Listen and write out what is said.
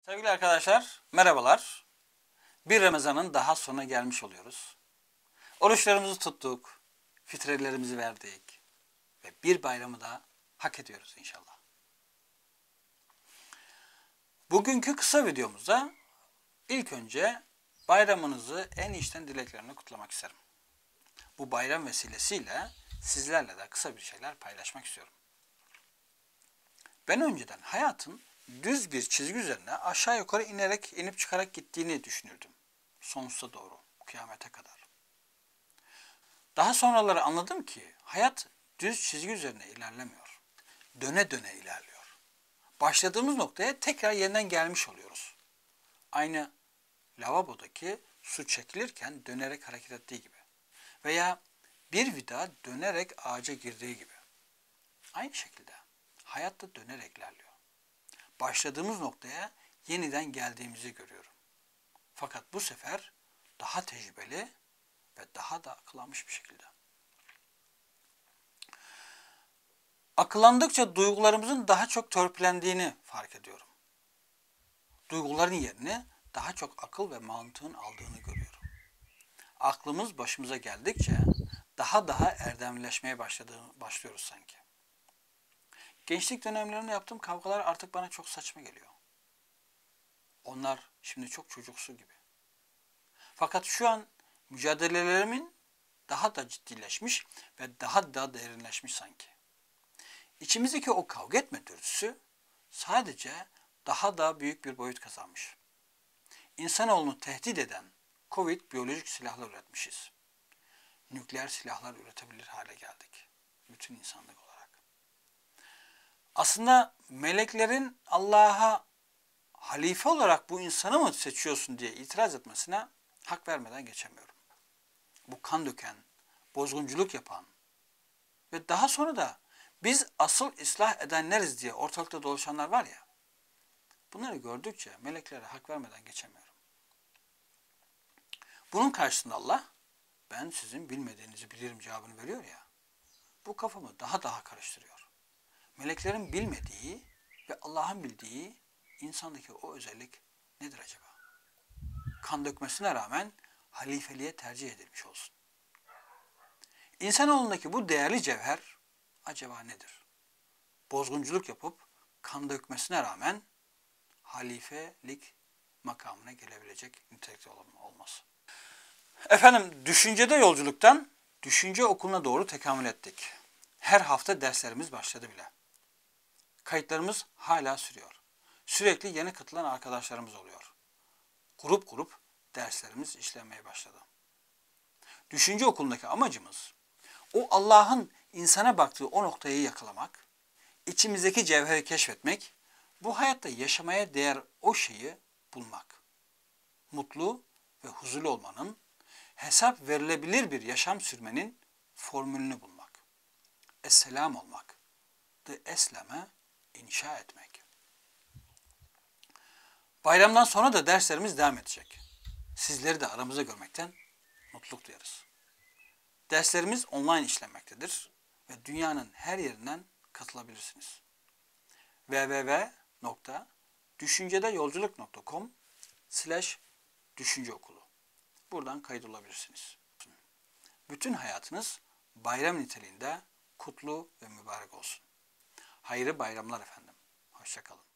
Sevgili arkadaşlar, merhabalar. Bir Ramazan'ın daha sonuna gelmiş oluyoruz. Oruçlarımızı tuttuk, fitrelerimizi verdik ve bir bayramı da hak ediyoruz inşallah. Bugünkü kısa videomuzda ilk önce bayramınızı en içten dileklerimle kutlamak isterim. Bu bayram vesilesiyle sizlerle de kısa bir şeyler paylaşmak istiyorum. Ben önceden hayatın düz bir çizgi üzerine aşağı yukarı inip çıkarak gittiğini düşünürdüm. Sonsuza doğru, kıyamete kadar. Daha sonraları anladım ki hayat düz çizgi üzerine ilerlemiyor. Döne döne ilerliyor. Başladığımız noktaya tekrar yeniden gelmiş oluyoruz. Aynı lavabodaki su çekilirken dönerek hareket ettiği gibi. Veya bir vida dönerek ağaca girdiği gibi. Aynı şekilde hayat da dönerek ilerliyor. Başladığımız noktaya yeniden geldiğimizi görüyorum. Fakat bu sefer daha tecrübeli ve daha da akıllanmış bir şekilde. Akıllandıkça duygularımızın daha çok törpülendiğini fark ediyorum. Duyguların yerini daha çok akıl ve mantığın aldığını görüyorum. Aklımız başımıza geldikçe daha erdemlileşmeye başlıyoruz sanki. Gençlik dönemlerinde yaptığım kavgalar artık bana çok saçma geliyor. Onlar şimdi çok çocuksu gibi. Fakat şu an mücadelelerimin daha da ciddileşmiş ve daha da derinleşmiş sanki. İçimizdeki o kavga etme dürtüsü sadece daha da büyük bir boyut kazanmış. İnsanoğlunu tehdit eden Covid biyolojik silahlar üretmişiz. Nükleer silahlar üretebilir hale geldik. Bütün insanlık olarak. Aslında meleklerin Allah'a halife olarak bu insanı mı seçiyorsun diye itiraz etmesine hak vermeden geçemiyorum. Bu kan döken, bozgunculuk yapan ve daha sonra da biz asıl ıslah edenleriz diye ortalıkta dolaşanlar var ya, bunları gördükçe meleklere hak vermeden geçemiyorum. Bunun karşısında Allah, ben sizin bilmediğinizi bilirim cevabını veriyor ya, bu kafamı daha karıştırıyor. Meleklerin bilmediği ve Allah'ın bildiği insandaki o özellik nedir acaba? Kan dökmesine rağmen halifeliğe tercih edilmiş olsun. İnsanoğlundaki bu değerli cevher acaba nedir? Bozgunculuk yapıp kan dökmesine rağmen halifelik makamına gelebilecek nitelikte olması. Efendim, düşüncede yolculuktan düşünce okuluna doğru tekamül ettik. Her hafta derslerimiz başladı bile. Kayıtlarımız hala sürüyor. Sürekli yeni katılan arkadaşlarımız oluyor. Grup derslerimiz işlenmeye başladı. Düşünce okulundaki amacımız o Allah'ın insana baktığı o noktayı yakalamak, içimizdeki cevheri keşfetmek, bu hayatta yaşamaya değer o şeyi bulmak. Mutlu ve huzurlu olmanın, hesap verilebilir bir yaşam sürmenin formülünü bulmak. Esselam olmak. The esleme inşa etmek. Bayramdan sonra da derslerimiz devam edecek. Sizleri de aramızda görmekten mutluluk duyarız. Derslerimiz online işlenmektedir ve dünyanın her yerinden katılabilirsiniz. www.düşüncedeyolculuk.com/düşünceokulu. Buradan kayıt olabilirsiniz. Bütün hayatınız bayram niteliğinde kutlu ve mübarek olsun. Hayırlı bayramlar efendim. Hoşça kalın.